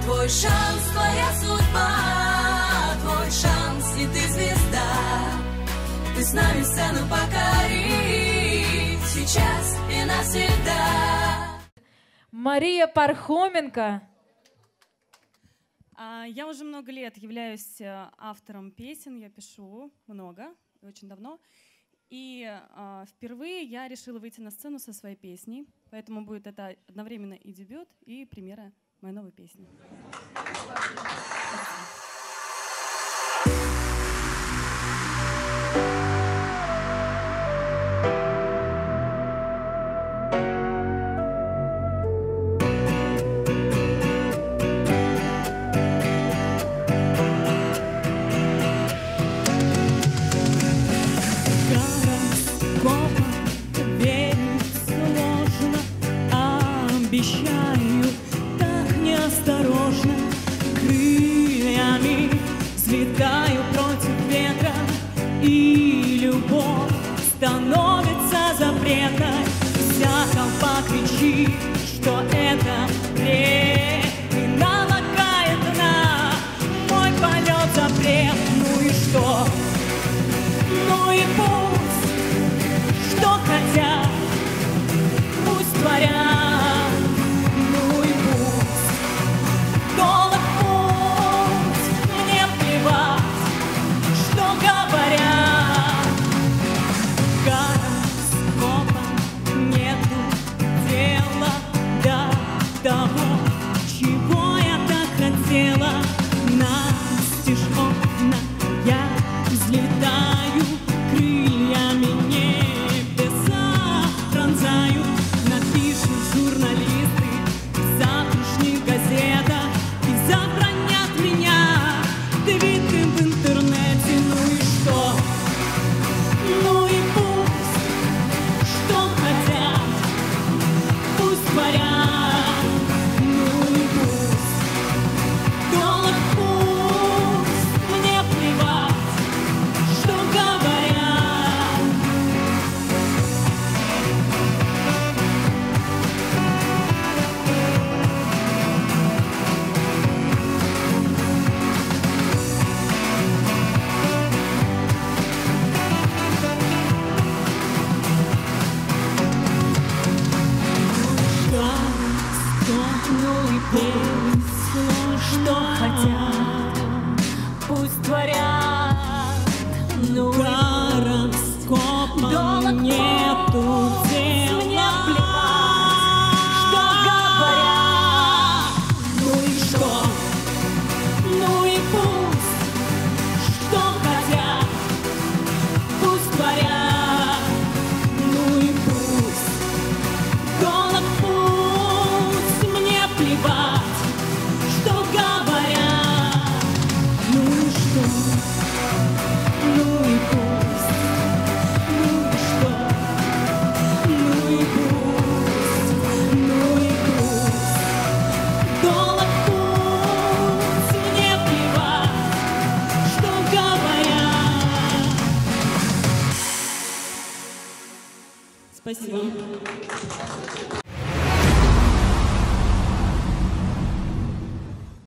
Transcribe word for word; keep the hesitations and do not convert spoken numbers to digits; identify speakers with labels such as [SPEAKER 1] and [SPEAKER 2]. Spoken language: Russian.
[SPEAKER 1] Твой шанс, твоя судьба, твой шанс, и ты звезда. Ты с нами сцену покори, сейчас и навсегда.
[SPEAKER 2] Мария Пархоменко.
[SPEAKER 3] Я уже много лет являюсь автором песен, я пишу много, очень давно. И э, впервые я решила выйти на сцену со своей песней, поэтому будет это одновременно и дебют, и премьера моей новой песни.
[SPEAKER 4] Обещаю, так неосторожно, крыльями взлетаю против ветра, и любовь становится запретной. Вся толпа кричит, что это бред, и налагает на мой полет запрет. Ну и что? Ну и пусть, что хотят, пусть творят. Что хотят, пусть творят. Ну гороскопом нету дела. Мне плевать, что говорят. Ну и что? Ну и пусть, что хотят, пусть творят. Ну и пусть, голод пусть, мне плевать. Спасибо.